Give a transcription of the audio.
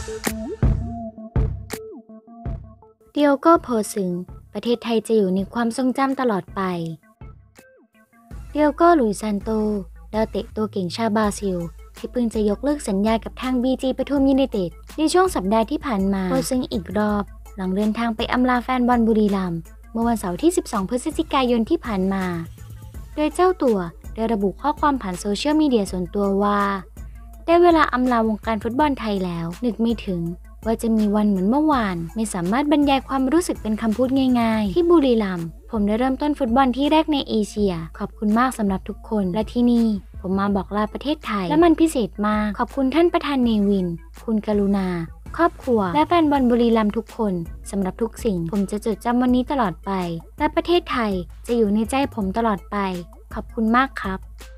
ดิโอโก้โพซึงประเทศไทยจะอยู่ในความทรงจำตลอดไปดิโอโก้ลุยซันโตดาวเตะตัวเก่งชาวบราซิลที่เพิ่งจะยกเลิกสัญญากับทาง BG ปทุมยูไนเต็ดในช่วงสัปดาห์ที่ผ่านมาโพซึงอีกรอบหลังเดินทางไปอำลาแฟนบอลบุรีรัมย์เมื่อวันเสาร์ที่ 12 พฤศจิกายนที่ผ่านมาโดยเจ้าตัวได้ระบุข้อความผ่านโซเชียลมีเดียส่วนตัวว่าได้เวลาอำลาวงการฟุตบอลไทยแล้วนึกไม่ถึงว่าจะมีวันเหมือนเมื่อวานไม่สามารถบรรยายความรู้สึกเป็นคำพูดง่ายๆที่บุรีรัมย์ผมได้เริ่มต้นฟุตบอลที่แรกในเอเชียขอบคุณมากสำหรับทุกคนและที่นี่ผมมาบอกลาประเทศไทยและมันพิเศษมากขอบคุณท่านประธานเนวินคุณกรุณาครอบครัวและแฟนบอลบุรีรัมย์ทุกคนสำหรับทุกสิ่งผมจะจดจำวันนี้ตลอดไปและประเทศไทยจะอยู่ในใจผมตลอดไปขอบคุณมากครับ